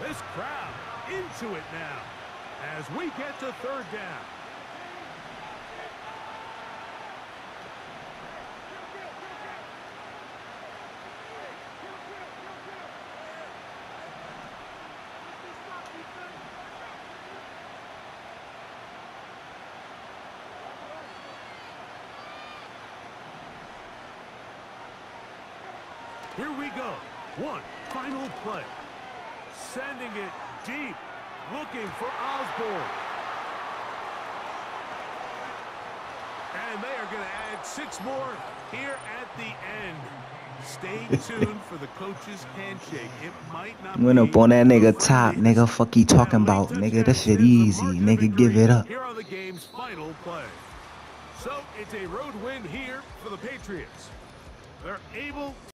This crowd into it now as we get to third down. Here we go. One final play. Sending it deep. Looking for Osborne. And they are going to add 6 more here at the end. Stay tuned for the coach's handshake. It might not went up on that nigga the top. Nigga, fuck you talking about? Nigga, that shit easy. Nigga, give it up. Here are the game's final play. So it's a road win here for the Patriots. They're able